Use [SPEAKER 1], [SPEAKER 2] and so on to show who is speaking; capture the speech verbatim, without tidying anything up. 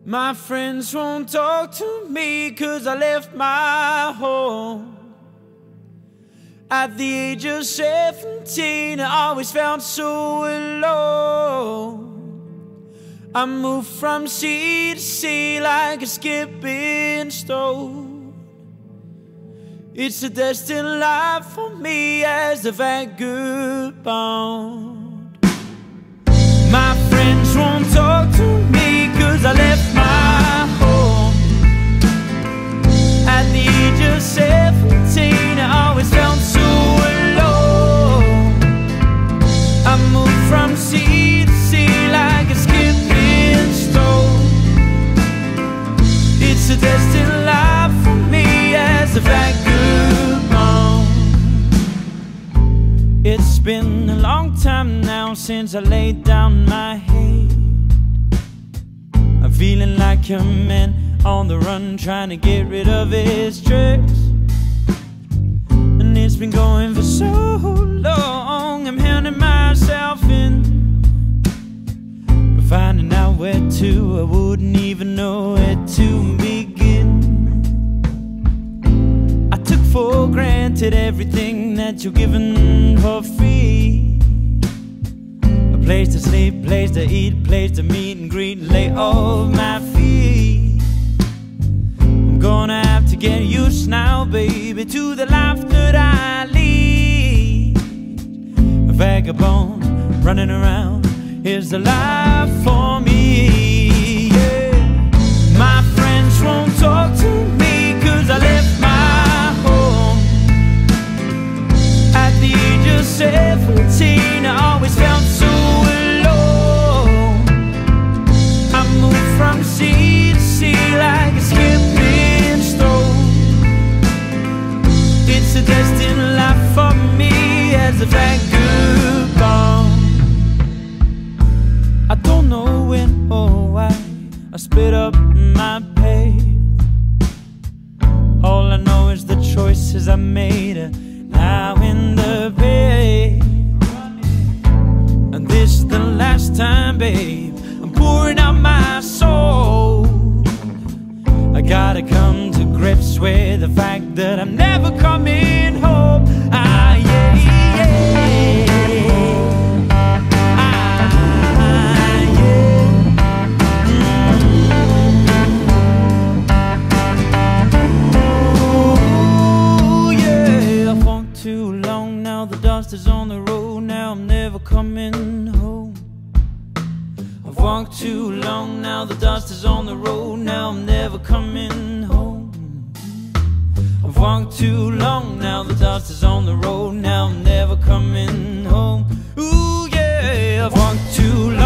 [SPEAKER 1] My friends won't talk to me 'cause I left my home at the age of seventeen. I always felt so alone. I moved from sea to sea like a skipping stone. It's a destined life for me as a vagabond. My friends won't talk to me 'cause I left my home at the age of seventeen. I always felt so alone. I moved from sea to sea like a skipping stone. It's a destined life for me as a vagabond. It's been a long time now since I laid down my head. I'm feeling like a man on the run, trying to get rid of his stress. And it's been going for so long, I'm hounding myself in, but finding out where to, I wouldn't even know where to begin. I took for granted everything that you're given for free. A place to sleep, place to eat, place to meet and greet and lay off my feet. I'm gonna have to get used now, baby, to the life that I lead. A vagabond running around is the life for me, yeah. My friends won't talk to me 'cause I left my home at the age of seventeen. I always felt so alone. I moved from sea to sea like a skipping stone. It's a destined life for me as a vagabond. I don't know when or why I split up my pace. All I know is the choices I made are now in the bed. And this is the last time, babe, I'm pouring out my soul. I gotta come to grips with the fact that I'm never coming home. Ah, yeah, yeah. Is on the road now, I'm never coming home. I've walked too long now, the dust is on the road now, I'm never coming home. I've walked too long now, the dust is on the road now, I'm never coming home. Ooh yeah, I've walked too long.